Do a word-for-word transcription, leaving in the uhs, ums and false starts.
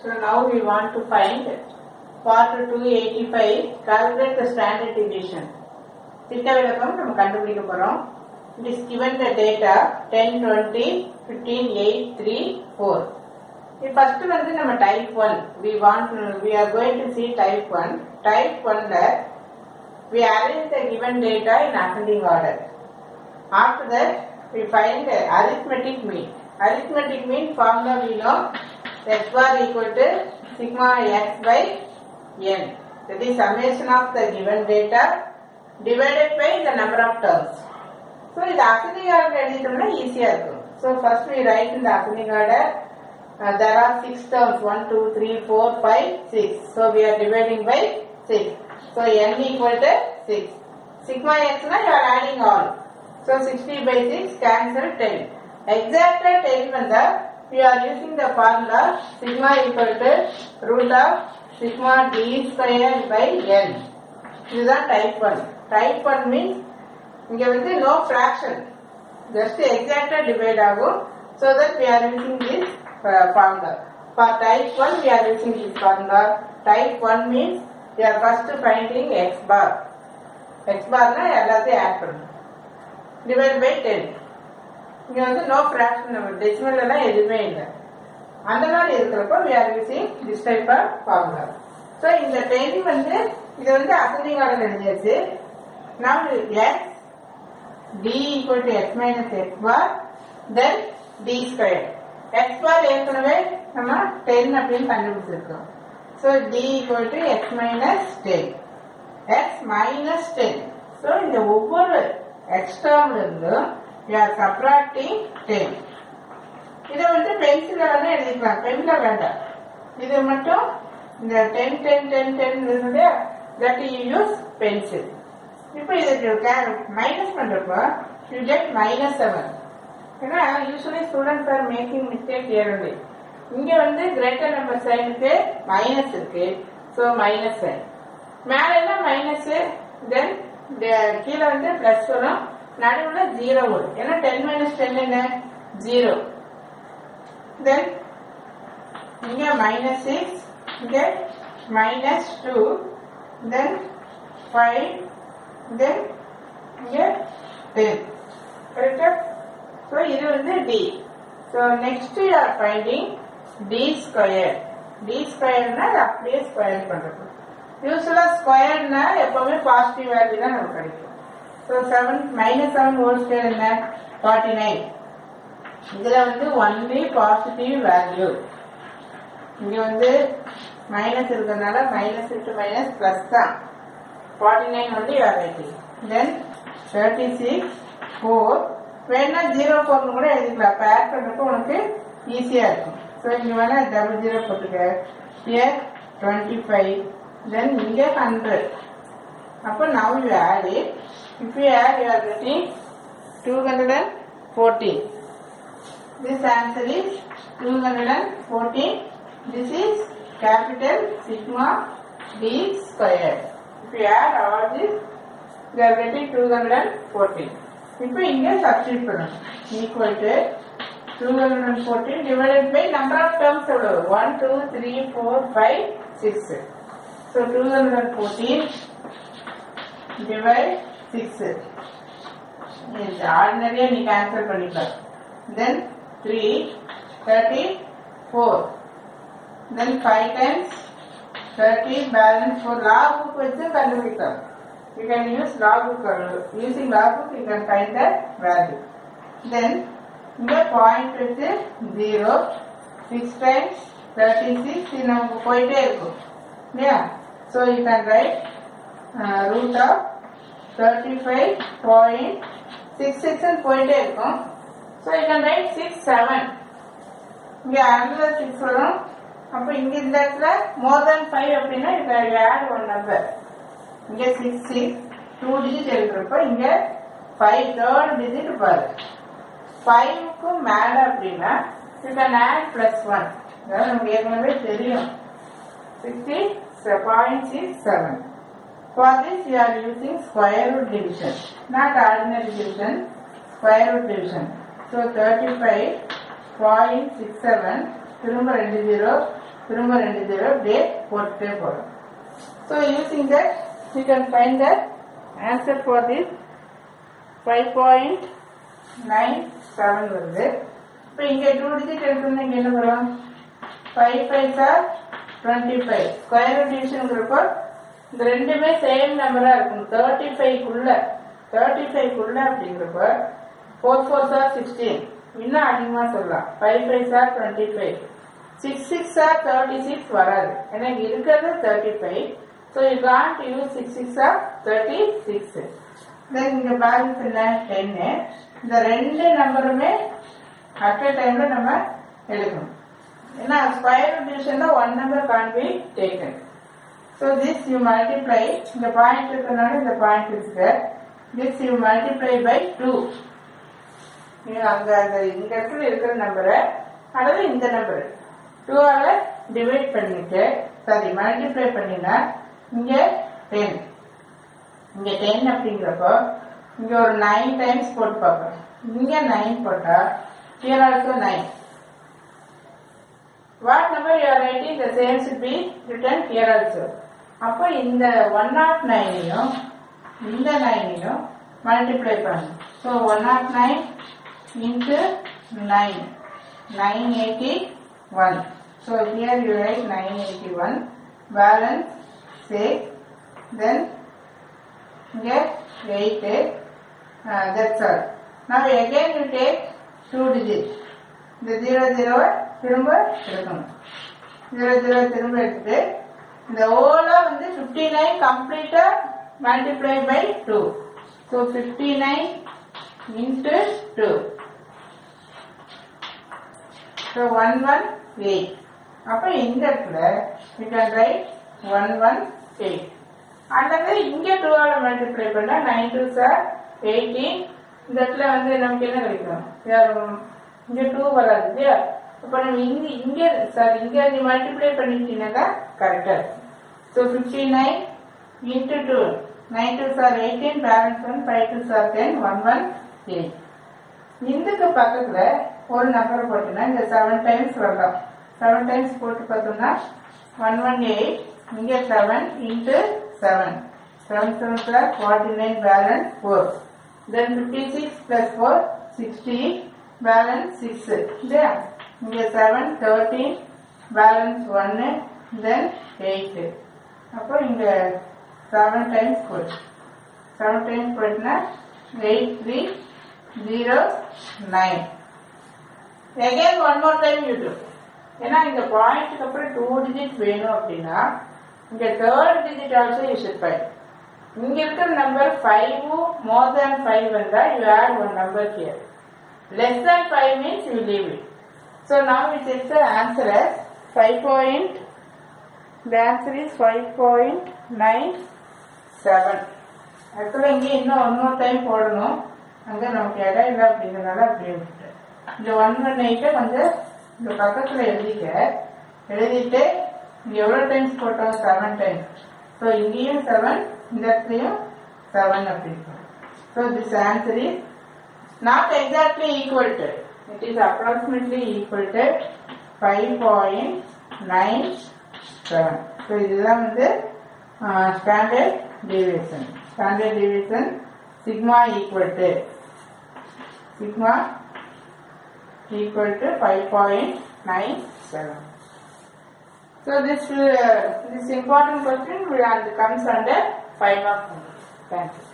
So now we want to find part two eighty-five, calculate the standard deviation. திட்ட விலக்கம் நம்ம கண்டுபிடிக்க போறோம். It is given the data ten, twenty, fifteen, eight, three, four. First வந்து நம்ம type one. We want to, we are going to see type one. Type one ல we arrange the given data in ascending order. After that we find the arithmetic mean. Arithmetic mean formula we know x bar equal to sigma x by n. That is summation of the given data divided by the number of terms. So in the ascending order எழுதிட்டோம்னா ஈஸியா இருக்கும். So first we write in the ascending order. Uh, there are six terms, one, two, three, four, five, six. So we are dividing by six. So n equal to six. Sigma x na you are adding all. So sixty by six cancel ten. Exact ten vanda we are using the formula sigma equal to root of sigma d square by n. This is type one. Type one means இங்க வந்து no fraction. Just exact divide ஆகும். So that we are using this uh, formula. For type one we are using this formula. Type one means we are first finding x bar. X bar na எல்லாத்தையும் add பண்ணணும். Divide by ten. இங்க வந்து no fraction, decimal எல்லாம் எதுவுமே இல்லை. அந்த மாதிரி இருக்கிறப்போ we are using this type of formula. So இந்த ten வந்து இது வந்து ascending order எழுதியாச்சு. Now x d equal to x minus x bar then d square. X bar ஏற்கனவே நம்ம ten அப்படின்னு கண்டுபிடிச்சிருக்கோம். So d equal to x minus ten. X minus ten. So இந்த ஒவ்வொரு x term இருந்தும் we are subtracting ten. இதை வந்து pencil வேணா எழுதிக்கலாம், பென்ல வேண்டாம். இது மட்டும் இந்த ten, ten, ten, ten இருந்தது that you use pencil. இப்போ இதுக்கு மைனஸ் பண்றப்போ you get minus seven. ஏன்னா usually students are making mistake here only. இங்க வந்து greater number signக்கு மைனஸ் இருக்கு, so minus sign. மேல எல்லாம் மைனஸ், then கீழே வந்து பிளஸ் வரும், நடுவுல ஜீரோ வரும். ஏன்னா ten minus ten என்ன ஜீரோ. Then இங்க minus six, இங்க minus two, then five, then இங்க ten. Correct? So இது வந்து d. So next you are finding d square. d square னா அப்படியே ஸ்கொயர் பண்றது. யூசுவலா ஸ்கொயர்னா எப்பவுமே பாசிட்டிவ் வேல்யூ தான் நமக்கு கிடைக்கும். So seven minus seven whole square என்ன forty-nine. இதுல வந்து only positive value. இங்க வந்து மைனஸ் இருக்கிறதுனால மைனஸ் இன்டு மைனஸ் பிளஸ் தான். forty-nine வந்து you are writing. Then thirty-six, four. வேணா ஜீரோ போர்னு கூட எழுதிக்கலாம். இப்போ ஆட் பண்றப்போ உனக்கு ஈஸியா இருக்கும். ஸோ இங்க வேணா டபுள் ஜீரோ போட்டுக்க. Here twenty-five. Then இங்க hundred. அப்போ now you add it. If you add, you are getting two hundred fourteen. This answer is two hundred fourteen. This is capital sigma d square. If you add all this, you are getting two hundred fourteen. இப்போ இங்க substitute பண்ணணும். Equal to two hundred fourteen divided by number of terms எவ்வளவு? one, two, three, four, five, six. So two hundred fourteen divide six. Yes, ordinary நீ cancel பண்ணிக்கலாம். Then three, thirty-four. Then five times thirty balance four. Log book வச்சு கண்டுபிடிக்கலாம். You can use log book. Using log book you can find the value. Then இங்க point வச்சு zero. six times thirty-six. இது நமக்கு போயிட்டே இருக்கும் இல்லையா? So you can write uh, root of thirty-five point six six போயிட்டே இருக்கும். So you can write six, seven. இங்க another six வரும். அப்ப இங்க இந்த இடத்துல more than five அப்படின்னா you can add one number. இங்க six, six, two digit எழுதுறப்ப இங்க five third digit பாரு. five க்கு மேல அப்படின்னா you can add plus one. அதாவது நமக்கு ஏற்கனவே தெரியும். sixty point six seven. For this you are using square root division, not ordinary division, square root division. So thirty-five point six seven, திரும்ப ரெண்டு ஜீரோ, திரும்ப ரெண்டு ஜீரோ அப்படியே போட்டுட்டே போறோம். So using that we can find the answer for this five point nine seven வருது. இப்போ இங்க two digit எடுத்தோம்னா இங்க என்ன வரும்? five five are twenty-five. Square root டிவிஷன்ங்கிறப்போ இந்த ரெண்டுமே சேம் நம்பரா இருக்கும். thirty-five குள்ள thirty-five குள்ள அப்படிங்கிறப்போ four fours are sixteen. இன்னும் அதிகமா சொல்லலாம். five fives are twenty-five. six six are thirty-six வராது. ஏன்னா இருக்கிறது thirty-five. So you can't use six six are thirty-six. Then இங்க பேலன்ஸ் என்ன ten. இந்த ரெண்டு நம்பருமே at a timeல நம்ம எடுக்கணும். ஏன்னா ஸ்கொயர் ரூட் டிவிஷன்ல one number can't be taken. So this you multiply. இந்த பாயிண்ட் இருக்கனால இந்த பாயிண்ட் இருக்கு. This you multiply by two. நீங்க அங்க அந்த இந்த இடத்துல இருக்கிற நம்பரை அல்லது இந்த நம்பர் two ஆல டிவைட் பண்ணிட்டு சாரி மல்டிப்ளை பண்ணினா இங்க ten. இங்க ten அப்படிங்கிறப்போ இங்க ஒரு nine டைம்ஸ் போட்டு பார்க்கணும். இங்க nine போட்டா here also nine. What number you are writing the same should be written here also. அப்போ இந்த one oh nine யும் இந்த nine யும் மல்டிப்ளை பண்ணணும். So one oh nine into nine, nine eighty-one. So here you write nine eighty-one, balance six, then get eight, uh, that's all. Now again you take two digits. The zero zero திரும்ப எடுக்கணும். zero zero திரும்ப எடுத்து இந்த whole வந்து fifty-nine complete multiply by two. So fifty-nine into two. So one one eight. அப்ப இந்த இடத்துல we can write one one eight. அல்லது இங்க two ஆல மல்டிப்ளை பண்ணா nine twos are eighteen. இந்த இடத்துல வந்து நமக்கு என்ன கிடைக்கும்? இங்க two வராது இல்லையா? அப்ப நம்ம இங்க இங்க சாரி இங்க நீ மல்டிப்ளை பண்ணிட்டீங்கன்னா கரெக்டா இருக்கும். So fifty-nine into two. nine twos are eighteen, balance one, five twos are ten, one one eight. இதுக்கு பக்கத்துல ஒரு நம்பர் போட்டீங்கன்னா இந்த seven டைம்ஸ் வரலாம். seven டைம்ஸ் போட்டு பார்த்தோம்னா one one eight, இங்க seven into seven. seven seven plus forty-nine, balance four. Then fifty-six plus four, sixty, balance six. இல்லையா? இங்க seven, thirteen, balance one, then eight. அப்போ இங்க seven times போட்டு seven times போட்டுனா eight three zero nine. Again one more time you do. ஏன்னா இந்த பாயிண்ட்க்கு அப்புறம் two digit வேணும் அப்படின்னா இங்க third digit also you should find. இங்க இருக்கிற number five more than five வந்தா you add one number here. Less than five means you leave it. So now we take the answer as five point. The answer is five point nine seven. Actually இங்க இன்னும் one more time போடணும். அங்க நமக்கு இடம் இல்லை அப்படிங்கறனால அப்படியே விட்டுட்டேன். இந்த one one eight கொஞ்சம் இந்த பக்கத்துல எழுதிக்க. எழுதிட்டு இங்க எவ்வளவு டைம்ஸ் போட்டோம்? seven times. So இங்கேயும் seven, இந்த இடத்துலயும் seven அப்படின்னு. So this answer is not exactly equal to. It is approximately equal to five point nine seven. So இதுதான் வந்து standard deviation. Standard deviation sigma equal to sigma equal to five point nine seven. So this uh, this important question will comes under five marks. Thank you.